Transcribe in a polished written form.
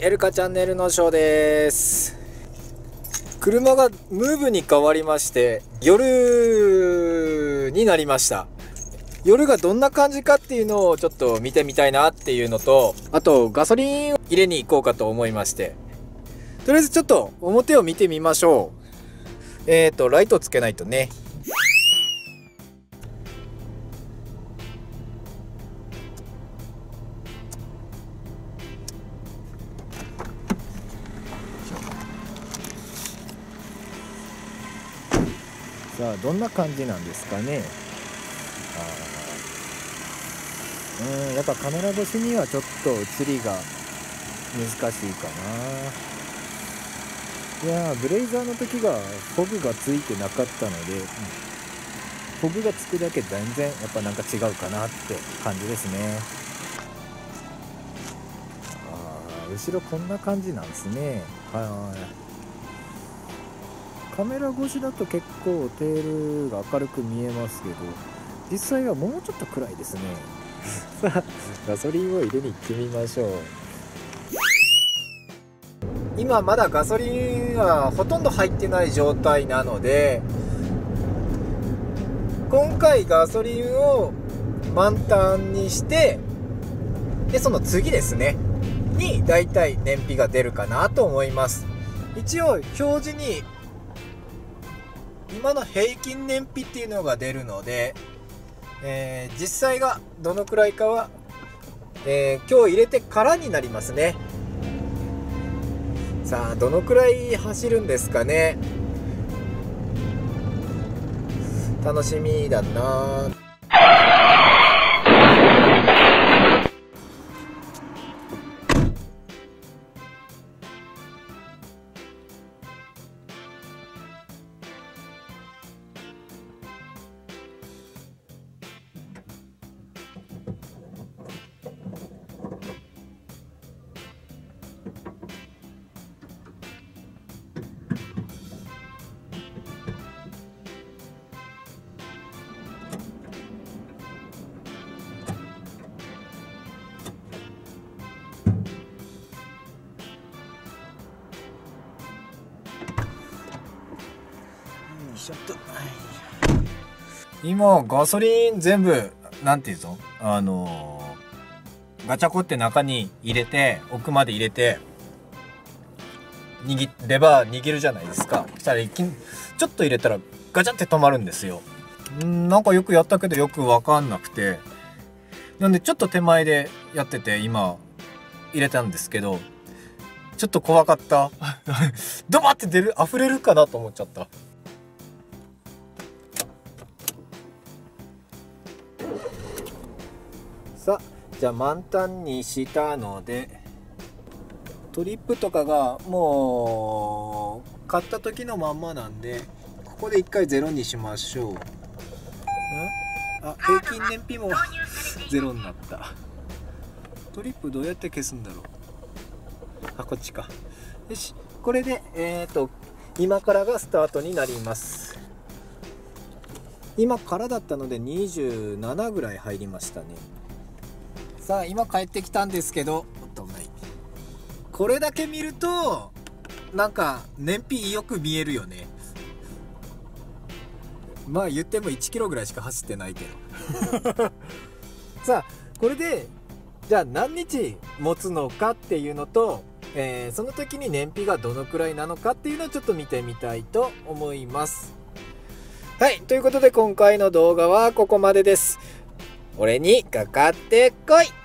エルカチャンネルのショーです。車がムーブに変わりまして夜になりました。夜がどんな感じかっていうのをちょっと見てみたいなっていうのと、あとガソリンを入れに行こうかと思いまして、とりあえずちょっと表を見てみましょう。ライトつけないとね。さあどんな感じなんですかね。やっぱカメラ越しにはちょっと映りが難しいかな。いやブレイザーの時がフォグがついてなかったので、フォグがつくだけ全然やっぱなんか違うかなって感じですね。後ろこんな感じなんですね。カメラ越しだと結構テールが明るく見えますけど、実際はもうちょっと暗いですね。さあガソリンを入れに行ってみましょう。今まだガソリンはほとんど入ってない状態なので、今回ガソリンを満タンにして、でその次ですねにだいたい燃費が出るかなと思います。一応表示に今の平均燃費っていうのが出るので、実際がどのくらいかは、今日入れてからになりますね。さあどのくらい走るんですかね。楽しみだな。今ガソリン全部なんていうの、ガチャコって中に入れて奥まで入れてレバー握るじゃないですか。そしたらちょっと入れたらガチャって止まるんですよ。なんかよくやったけどよく分かんなくて、なんでちょっと手前でやってて今入れたんですけど、ちょっと怖かった。ドバって溢れるかなと思っちゃった。さあじゃあ満タンにしたので、トリップとかがもう買った時のまんまなんで、ここで一回ゼロにしましょう。平均燃費もゼロになった。トリップどうやって消すんだろう。こっちか。よし、これで今からがスタートになります。今からだったので27ぐらい入りましたね。さあ今帰ってきたんですけど、これだけ見るとなんか燃費よく見えるよね。まあ言っても1キロぐらいしか走ってないけど。さあこれでじゃあ何日持つのかっていうのと、その時に燃費がどのくらいなのかっていうのをちょっと見てみたいと思います。はい、ということで今回の動画はここまでです。俺にかかってこい。